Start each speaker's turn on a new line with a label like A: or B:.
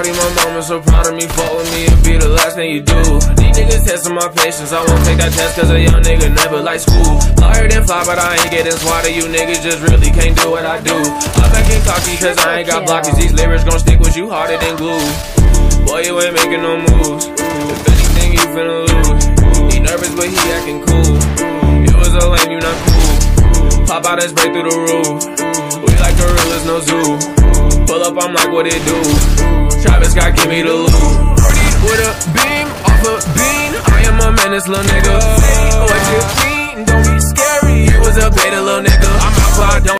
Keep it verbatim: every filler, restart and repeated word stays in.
A: party, my mama so proud of me. Fuck with me, it'll be the last thing you do. These niggas testing my patience, I won't take that test cause a young nigga never like school. Flyer than fly, but I ain't getting swatted. You niggas just really can't do what I do. I'm acting cocky cause I ain't got blockers. These lyrics gon' stick with you harder than glue. Boy, you ain't making no moves. If anything, you finna lose. He nervous, but he acting cool. You was a lame, you not cool. Pop out and spray through the roof. We like gorillas, no zoo. Pull up, I'm like, what it do? Travis Scott, give me the loot. With a beam, off a bean. I am a menace, little nigga. Say what you mean, don't be scary. You was a beta, little nigga. I'm out, but I don't